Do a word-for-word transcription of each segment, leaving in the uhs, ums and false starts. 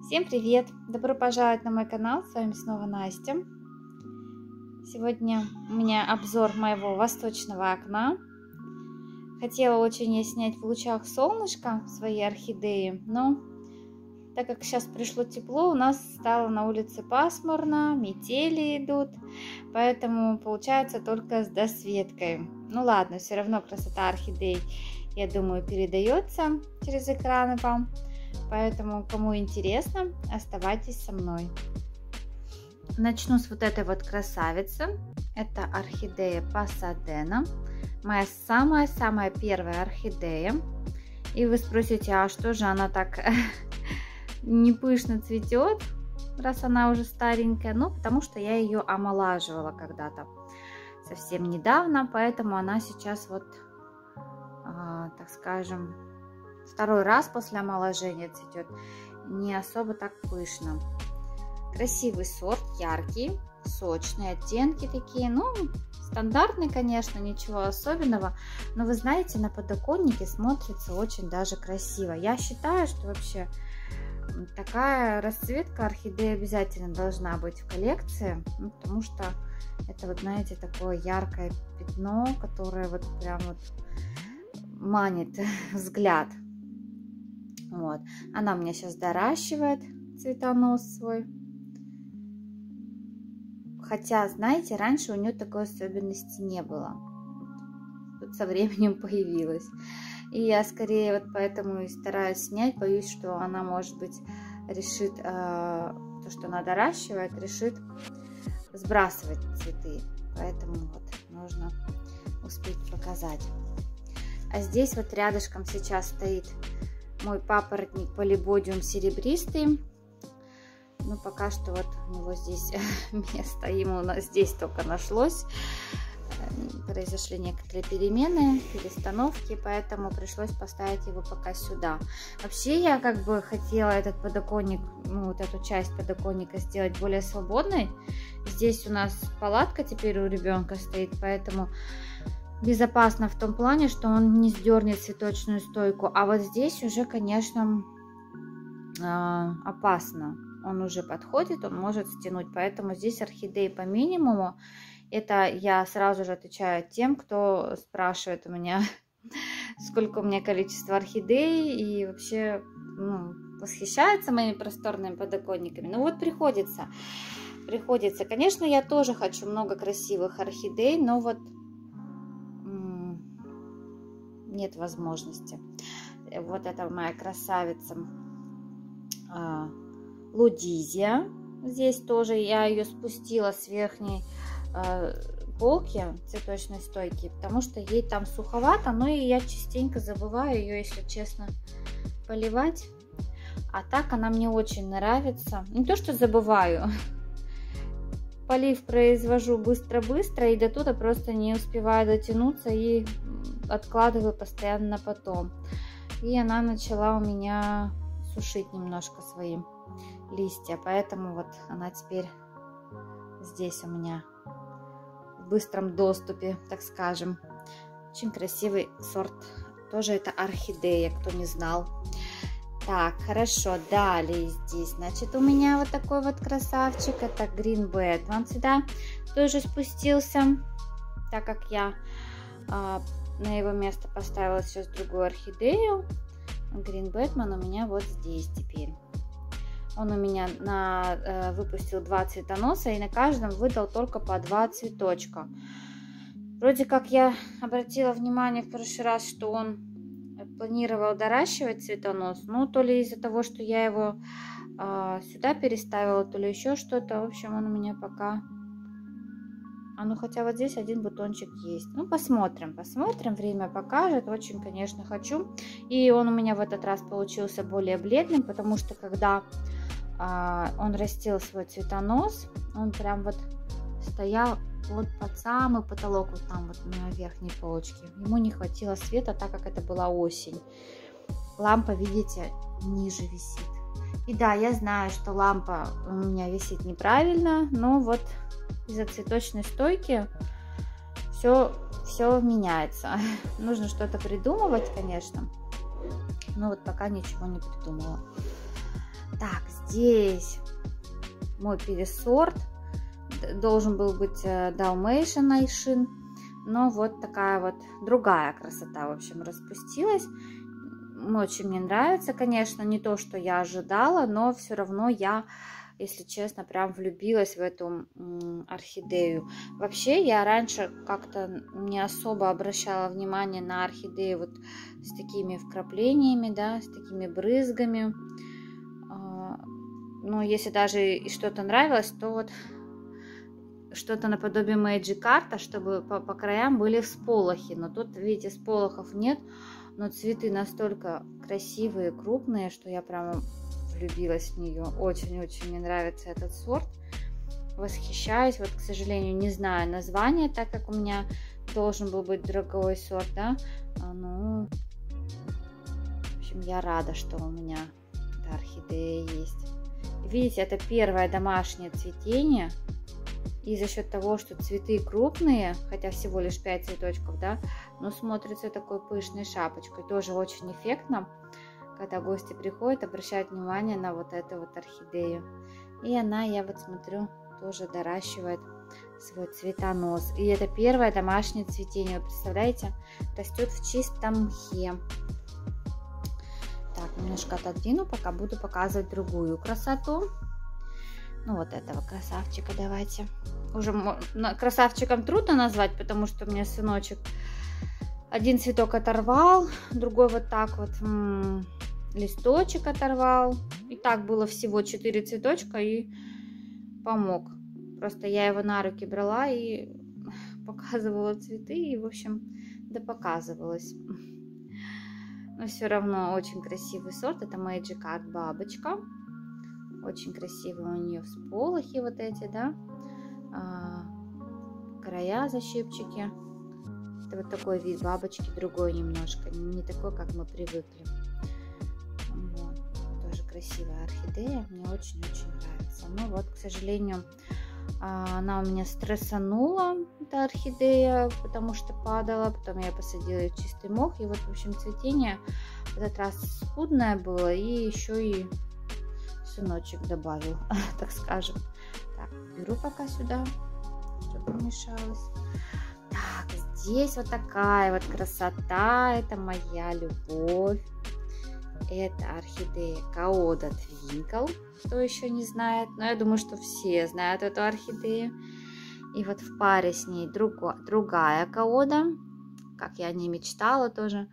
Всем привет! Добро пожаловать на мой канал, с вами снова Настя. Сегодня у меня обзор моего восточного окна. Хотела очень я снять в лучах солнышка свои орхидеи, но так как сейчас пришло тепло, у нас стало на улице пасмурно, метели идут, поэтому получается только с досветкой. Ну ладно, все равно красота орхидей, я думаю, передается через экраны вам. Поэтому, кому интересно, оставайтесь со мной. Начну с вот этой вот красавицы. Это орхидея Пасадена. Моя самая-самая первая орхидея. И вы спросите, а что же она так не пышно цветет, раз она уже старенькая? Ну, потому что я ее омолаживала когда-то, совсем недавно. Поэтому она сейчас вот, а, так скажем, второй раз после омоложения цветет, не особо так пышно. Красивый сорт, яркий, сочные оттенки такие, ну, стандартный, конечно, ничего особенного, но вы знаете, на подоконнике смотрится очень даже красиво. Я считаю, что вообще такая расцветка орхидеи обязательно должна быть в коллекции, ну, потому что это, вот знаете, такое яркое пятно, которое вот прям вот манит взгляд. Вот. Она у меня сейчас доращивает цветонос свой. Хотя, знаете, раньше у нее такой особенности не было. Тут со временем появилась. И я скорее вот поэтому и стараюсь снять. Боюсь, что она, может быть, решит, э, то, что она доращивает, решит сбрасывать цветы. Поэтому вот нужно успеть показать. А здесь вот рядышком сейчас стоит мой папоротник Полибодиум серебристый. Ну, пока что вот у него здесь место, ему здесь только нашлось. Произошли некоторые перемены, перестановки, поэтому пришлось поставить его пока сюда. Вообще я как бы хотела этот подоконник, ну, вот эту часть подоконника сделать более свободной. Здесь у нас палатка теперь у ребенка стоит, поэтому безопасно в том плане, что он не сдернет цветочную стойку. А вот здесь уже, конечно, опасно. Он уже подходит, он может стянуть. Поэтому здесь орхидеи по минимуму. Это я сразу же отвечаю тем, кто спрашивает у меня, сколько у меня количество орхидей. И вообще, ну, восхищается моими просторными подоконниками. Ну вот приходится. Приходится. Конечно, я тоже хочу много красивых орхидей, но вот нет возможности. Вот это моя красавица а, Лудизия. Здесь тоже я ее спустила с верхней а, полки цветочной стойки, потому что ей там суховато, но и я частенько забываю ее, если честно, поливать. А так она мне очень нравится. Не то, что забываю. Полив произвожу быстро-быстро, и до туда просто не успеваю дотянуться и откладываю постоянно на потом. И она начала у меня сушить немножко свои листья, поэтому вот она теперь здесь у меня в быстром доступе, так скажем. Очень красивый сорт, тоже это орхидея, кто не знал. Так, хорошо, далее здесь, значит, у меня вот такой вот красавчик, это Green Batman сюда тоже спустился, так как я а, на его место поставила сейчас другую орхидею. Green Batman у меня вот здесь теперь. Он у меня на, э, выпустил два цветоноса и на каждом выдал только по два цветочка. Вроде как я обратила внимание в прошлый раз, что он планировал доращивать цветонос, ну то ли из-за того, что я его э, сюда переставила, то ли еще что-то. В общем, он у меня пока, а ну хотя вот здесь один бутончик есть. Ну посмотрим, посмотрим, время покажет. Очень, конечно, хочу. И он у меня в этот раз получился более бледным, потому что когда э, он растил свой цветонос, он прям вот стоял вот под самый потолок, вот там вот на верхней полочке. Ему не хватило света, так как это была осень. Лампа, видите, ниже висит. И да, я знаю, что лампа у меня висит неправильно, но вот из-за цветочной стойки все, все меняется. Нужно что-то придумывать, конечно, но вот пока ничего не придумала. Так, здесь мой пересорт. Должен был быть Dalmatian, но вот такая вот другая красота, в общем, распустилась. Очень мне нравится, конечно, не то, что я ожидала, но все равно я, если честно, прям влюбилась в эту орхидею. Вообще, я раньше как-то не особо обращала внимание на орхидеи вот с такими вкраплениями, да, с такими брызгами. Но если даже и что-то нравилось, то вот что-то наподобие Magic Art, чтобы по, по краям были всполохи. Но тут, видите, всполохов нет, но цветы настолько красивые, крупные, что я прямо влюбилась в нее. Очень-очень мне нравится этот сорт. Восхищаюсь. Вот, к сожалению, не знаю название, так как у меня должен был быть другой сорт, да. А, ну, в общем, я рада, что у меня эта орхидея есть. Видите, это первое домашнее цветение. И за счет того, что цветы крупные, хотя всего лишь пять цветочков, да, но смотрится такой пышной шапочкой. Тоже очень эффектно, когда гости приходят, обращают внимание на вот эту вот орхидею. И она, я вот смотрю, тоже доращивает свой цветонос. И это первое домашнее цветение. Вы представляете, растет в чистом мхе. Так, немножко отодвину, пока буду показывать другую красоту. Ну, вот этого красавчика давайте. Уже красавчиком трудно назвать, потому что у меня сыночек один цветок оторвал, другой вот так вот м -м, листочек оторвал. И так было всего четыре цветочка и помог. Просто я его на руки брала и показывала цветы, и, в общем, да показывалась. Но все равно очень красивый сорт. Это Magic Art бабочка. Очень красивые у нее всполохи вот эти, да, а, края защипчики. Это вот такой вид бабочки, другой немножко, не такой, как мы привыкли. Вот. Тоже красивая орхидея, мне очень-очень нравится. Но вот, к сожалению, она у меня стрессанула, эта орхидея, потому что падала. Потом я посадила ее в чистый мох. И вот, в общем, цветение в этот раз скудное было, и еще и сыночек добавил, так скажем. Так, беру пока сюда, чтобы не мешалось. Так, здесь вот такая вот красота. Это моя любовь. Это орхидея Каода Твинкл. Кто еще не знает, но я думаю, что все знают эту орхидею. И вот в паре с ней друго, другая Каода, как я о ней мечтала тоже.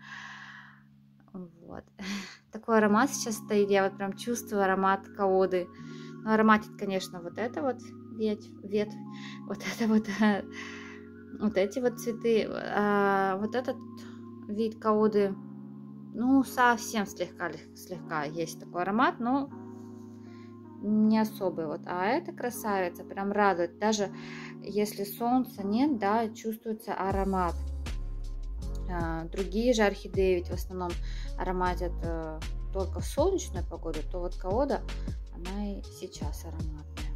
Вот. Такой аромат сейчас стоит, я вот прям чувствую аромат Каоды. Но ароматит, конечно, вот это вот ветвь, ветвь вот это вот, вот эти вот цветы. А вот этот вид Каоды, ну, совсем слегка, слегка есть такой аромат, но не особый вот. А эта красавица прям радует. Даже если солнца нет, да, чувствуется аромат. Другие же орхидеи ведь в основном ароматят э, только в солнечную погоду, то вот Каода, она и сейчас ароматная.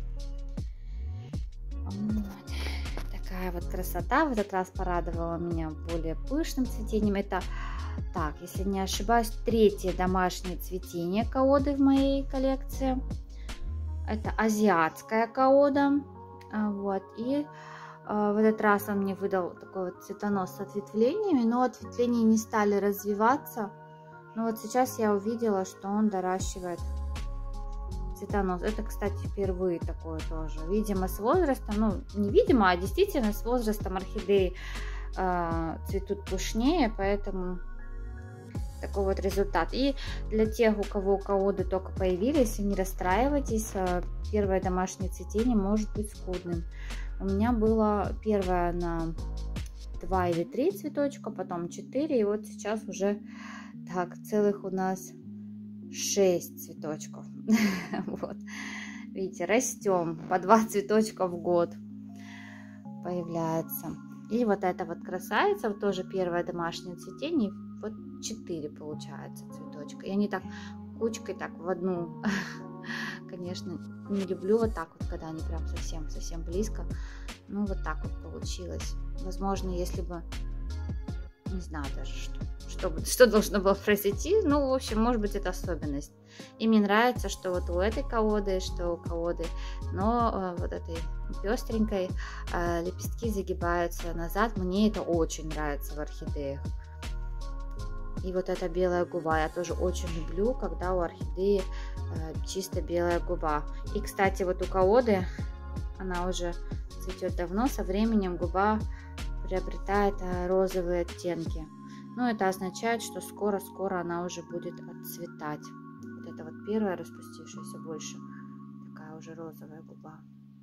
Вот. Такая вот красота. В этот раз порадовала меня более пышным цветением. Это, так, если не ошибаюсь, третье домашнее цветение Каоды в моей коллекции. Это азиатская Каода. Вот. И в этот раз он мне выдал такой вот цветонос с ответвлениями, но ответвления не стали развиваться. Но вот сейчас я увидела, что он доращивает цветонос. Это, кстати, впервые такое тоже. Видимо, с возрастом, ну, не видимо, а действительно с возрастом орхидеи э, цветут пышнее, поэтому такой вот результат. И для тех, у кого Каоды только появились, не расстраивайтесь, первое домашнее цветение может быть скудным. У меня было первое на два или три цветочка, потом четыре, и вот сейчас уже так целых у нас шесть цветочков. Вот, видите, растем, по два цветочка в год появляется. И вот эта вот красавица, вот тоже первое домашнее цветение, вот четыре получается цветочка. И они так кучкой так в одну. Конечно, не люблю вот так вот, когда они прям совсем-совсем близко. Ну, вот так вот получилось. Возможно, если бы, не знаю даже, что, что, что должно было произойти. Ну, в общем, может быть, это особенность И мне нравится, что вот у этой колоды, что у колоды, но вот этой пестренькой лепестки загибаются назад. Мне это очень нравится в орхидеях. И вот эта белая губа, я тоже очень люблю, когда у орхидеи чисто белая губа. И, кстати, вот у колоды, она уже цветет давно, со временем губа приобретает розовые оттенки. Но это означает, что скоро-скоро она уже будет отцветать. Вот это вот первая распустившаяся больше, такая уже розовая губа.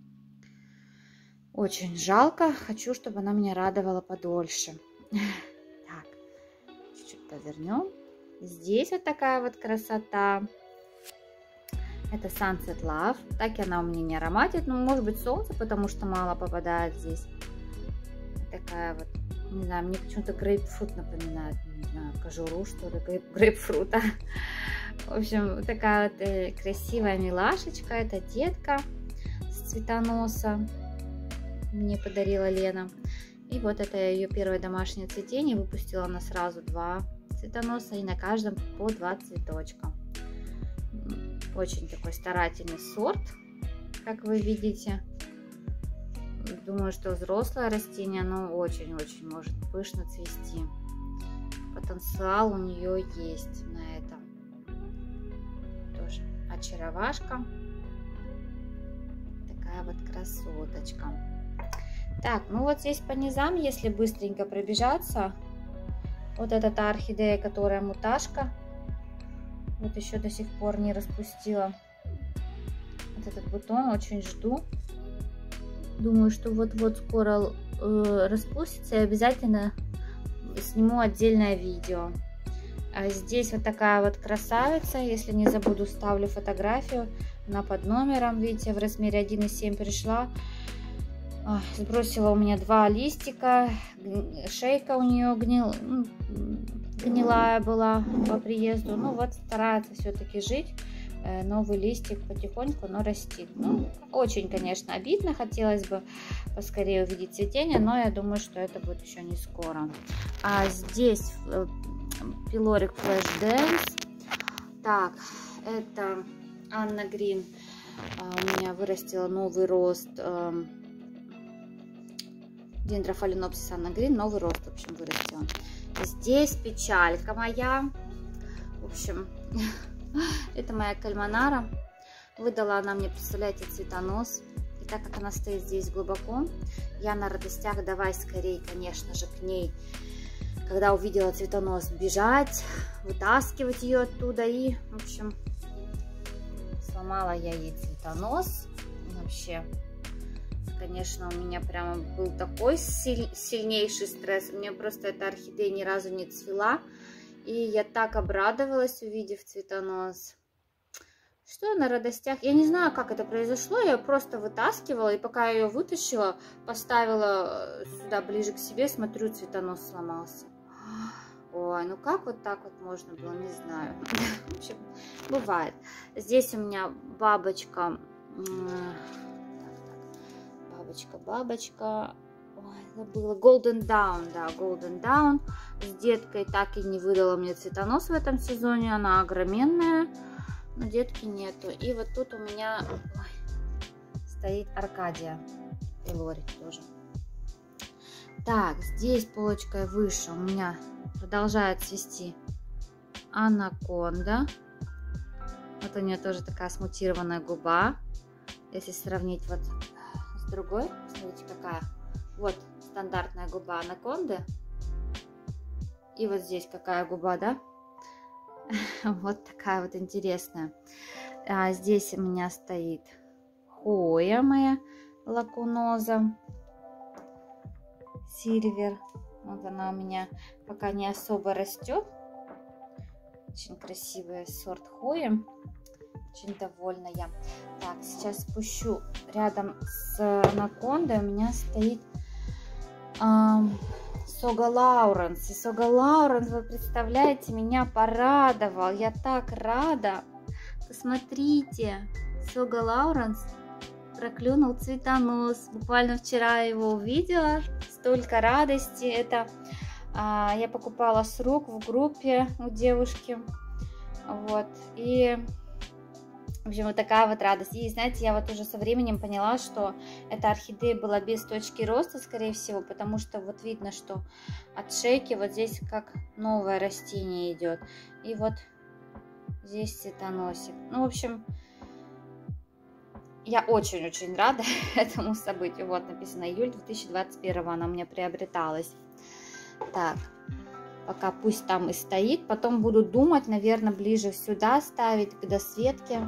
Очень жалко, хочу, чтобы она меня радовала подольше. Так, чуть-чуть повернем. Здесь вот такая вот красота. Это Sunset Love. Так она у меня не ароматит, но может быть солнце, потому что мало попадает здесь. Такая вот, не знаю, мне почему-то грейпфрут напоминает, не знаю, кожуру, что ли, грейп, грейпфрута. В общем, такая вот э, красивая милашечка. Это детка с цветоноса. Мне подарила Лена. И вот это ее первое домашнее цветение. Выпустила она сразу два цветоноса, и на каждом по два цветочка. Очень такой старательный сорт, как вы видите. Думаю, что взрослое растение, но очень-очень может пышно цвести. Потенциал у нее есть на это. Тоже очаровашка. Такая вот красоточка. Так, ну вот здесь по низам, если быстренько пробежаться, вот эта та орхидея, которая муташка, вот еще до сих пор не распустила. Вот этот бутон очень жду. Думаю, что вот-вот скоро э, распустится, и обязательно сниму отдельное видео. А здесь вот такая вот красавица, если не забуду, ставлю фотографию. Она под номером, видите, в размере один и семь пришла. Ой, сбросила у меня два листика, шейка у нее гнил, гнилая была по приезду. Ну вот старается все-таки жить. Новый листик потихоньку, но растит. Ну, очень, конечно, обидно. Хотелось бы поскорее увидеть цветение, но я думаю, что это будет еще не скоро. А здесь пилорик Flash Dance. Так, это Анна Грин. У меня вырастила новый рост. Дендрофаленопсис Анна Грин. Новый рост, в общем, вырастила. Здесь печалька моя. В общем... Это моя кальманара. Выдала она мне, представляете, цветонос. И так как она стоит здесь глубоко, я на радостях давай скорее, конечно же, к ней, когда увидела цветонос, бежать, вытаскивать ее оттуда. И, в общем, сломала я ей цветонос. Вообще, конечно, у меня прямо был такой силь, сильнейший стресс. У меня просто эта орхидея ни разу не цвела. И я так обрадовалась, увидев цветонос, что на радостях. Я не знаю, как это произошло, я ее просто вытаскивала, и пока я ее вытащила, поставила сюда ближе к себе, смотрю, цветонос сломался. Ой, ну как вот так вот можно было, не знаю. В общем, бывает. Здесь у меня бабочка, бабочка, бабочка. Забыла. Golden Dawn, да, Golden Dawn. С деткой так и не выдала мне цветонос в этом сезоне. Она огроменная, но детки нету. И вот тут у меня ой, стоит Аркадия. Пилорик тоже. Так, здесь полочкой выше у меня продолжает цвести Анаконда. Вот у нее тоже такая смутированная губа. Если сравнить вот с другой, смотрите, какая. Вот стандартная губа анаконды. И вот здесь какая губа, да? Вот такая вот интересная. А здесь у меня стоит Хоя моя лакуноза. Сильвер. Вот она у меня пока не особо растет. Очень красивый сорт Хои. Очень довольна я. Так, сейчас спущу. Рядом с анакондой у меня стоит Сога Лауренс. И Сога Лауренс, вы представляете, меня порадовал. Я так рада. Посмотрите, Сога Лауренс проклюнул цветонос. Буквально вчера его увидела. Столько радости. Это а, я покупала с рук в группе у девушки. Вот. И В общем, вот такая вот радость. И знаете, я вот уже со временем поняла, что эта орхидея была без точки роста, скорее всего, потому что вот видно, что от шейки вот здесь как новое растение идет. И вот здесь цветоносик. Ну, в общем, я очень-очень рада этому событию. Вот написано июль две тысячи двадцать первого она у меня приобреталась. Так, пока пусть там и стоит. Потом буду думать, наверное, ближе сюда ставить, к досветке.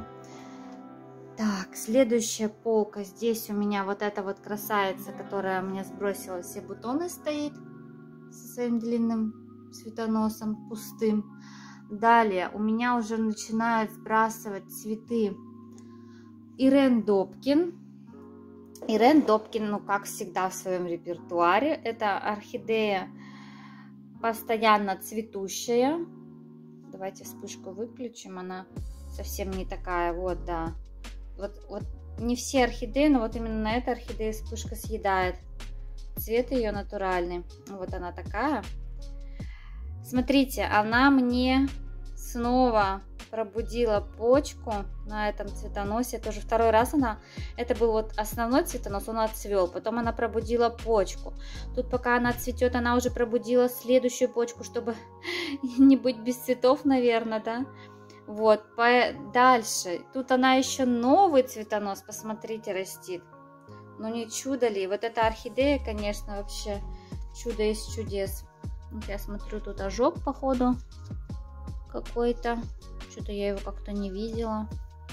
Так, следующая полка. Здесь у меня вот эта вот красавица, которая мне сбросила все бутоны, стоит со своим длинным цветоносом, пустым. Далее у меня уже начинают сбрасывать цветы Ирен Добкин. Ирен Добкин, ну, как всегда в своем репертуаре. Это орхидея постоянно цветущая. Давайте вспышку выключим, она совсем не такая, вот, да. Вот, вот не все орхидеи, но вот именно на этой орхидее вспышка съедает. Цвет ее натуральный. Вот она такая. Смотрите, она мне снова пробудила почку на этом цветоносе. Тоже второй раз она, это был вот основной цветонос, он отцвел. Потом она пробудила почку. Тут пока она цветет, она уже пробудила следующую почку, чтобы не быть без цветов, наверное, да. Вот, по... дальше. Тут она еще новый цветонос, посмотрите, растит. Ну не чудо ли? Вот эта орхидея, конечно, вообще чудо из чудес. Вот я смотрю, тут ожог, походу, какой-то. Что-то я его как-то не видела.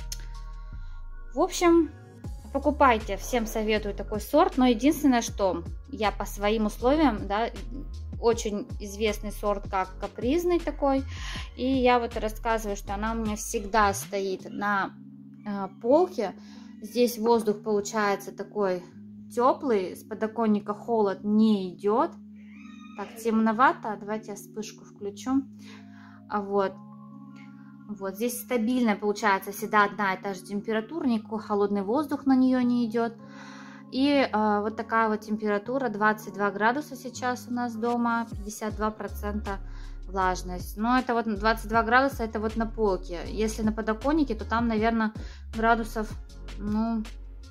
В общем, покупайте. Всем советую такой сорт. Но единственное, что я по своим условиям, да, очень известный сорт, как капризный такой. И я вот рассказываю, что она у меня всегда стоит на э, полке. Здесь воздух получается такой теплый. С подоконника холод не идет. Так, темновато. Давайте я вспышку включу. А вот. Вот здесь стабильно получается всегда одна и та же температура. Никакой холодный воздух на нее не идет. И э, вот такая вот температура, двадцать два градуса сейчас у нас дома, пятьдесят два процента влажность. Но это вот двадцать два градуса, это вот на полке. Если на подоконнике, то там, наверное, градусов, ну,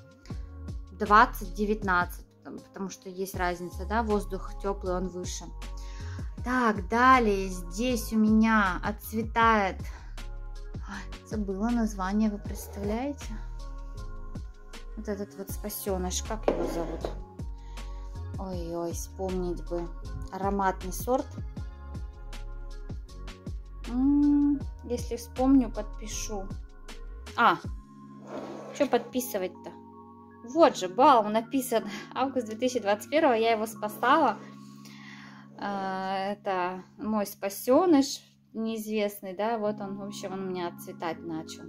двадцать-девятнадцать, потому что есть разница, да, воздух теплый, он выше. Так, далее здесь у меня отцветает, ой, забыла название, вы представляете? Вот этот вот спасеныш, как его зовут? Ой-ой, вспомнить бы. Ароматный сорт. М-м, если вспомню, подпишу. А, что подписывать-то? Вот же, балом написан. Август две тысячи двадцать первого, я его спасала. Это мой спасеныш неизвестный, да, вот он, в общем, он у меня отцветать начал.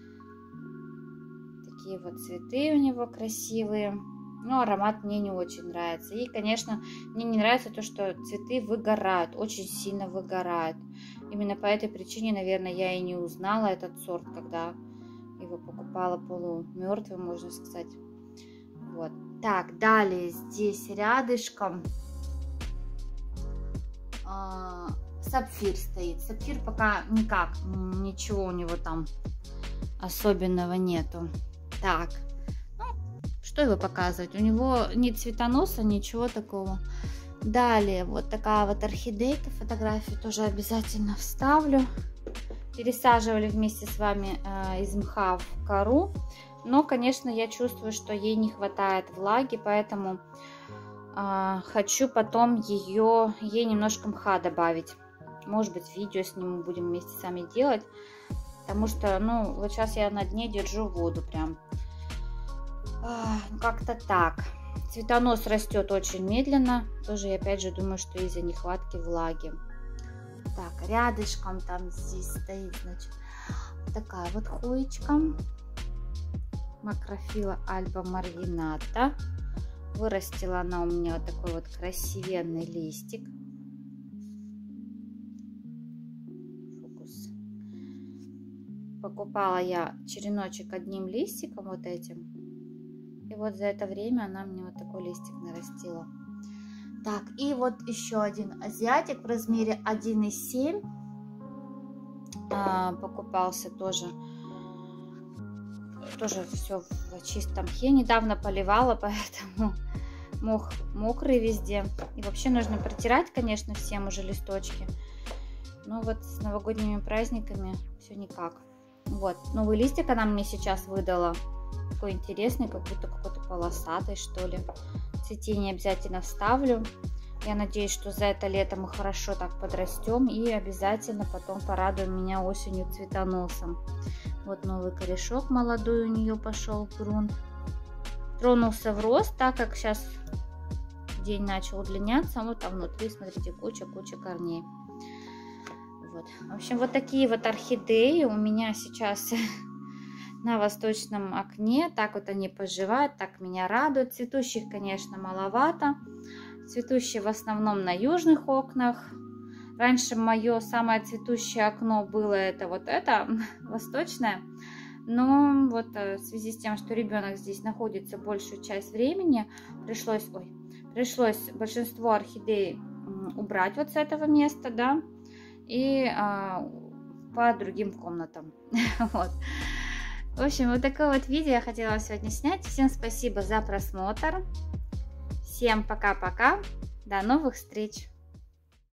Такие вот цветы у него красивые, но аромат мне не очень нравится. И, конечно, мне не нравится то, что цветы выгорают, очень сильно выгорают. Именно по этой причине, наверное, я и не узнала этот сорт, когда его покупала полумертвым, можно сказать. Вот. Так, далее здесь рядышком э, сапфир стоит. Сапфир пока никак, ничего у него там особенного нету. Так, ну, что его показывать? У него ни цветоноса, ничего такого. Далее вот такая вот орхидейка, фотографию тоже обязательно вставлю. Пересаживали вместе с вами э, из мха в кору. Но, конечно, я чувствую, что ей не хватает влаги, поэтому э, хочу потом ее, ей немножко мха добавить. Может быть, видео сниму, будем вместе с вами делать. Потому что, ну, вот сейчас я на дне держу воду прям. Как-то так. Цветонос растет очень медленно. Тоже я опять же думаю, что из-за нехватки влаги. Так, рядышком там здесь стоит, значит, такая вот хоечка. Макрофила альба маргината. Вырастила она у меня вот такой вот красивенный листик. Фокус. Покупала я череночек одним листиком, вот этим. И вот за это время она мне вот такой листик нарастила. Так, и вот еще один азиатик в размере один и семь. А, покупался тоже тоже все в чистом мхе. Недавно поливала, поэтому мох мокрый везде. И вообще нужно протирать, конечно, всем уже листочки. Но вот с новогодними праздниками все никак. Вот, новый листик она мне сейчас выдала. Такой интересный, как будто какой-то полосатый, что ли. Цветение обязательно вставлю. Я надеюсь, что за это лето мы хорошо так подрастем и обязательно потом порадуем меня осенью цветоносом. Вот новый корешок молодой у нее пошел в грунт. Тронулся в рост, так как сейчас день начал удлиняться. Вот там внутри, смотрите, куча-куча корней. Вот. В общем, вот такие вот орхидеи у меня сейчас на восточном окне. Так вот они поживают, так меня радуют. Цветущих, конечно, маловато. Цветущие в основном на южных окнах. Раньше мое самое цветущее окно было это вот это, восточное. Но вот в связи с тем, что ребенок здесь находится большую часть времени, пришлось, ой, пришлось большинство орхидей убрать вот с этого места, да, и а, по другим комнатам. Вот. В общем, вот такое вот видео я хотела сегодня снять. Всем спасибо за просмотр. Всем пока-пока. До новых встреч.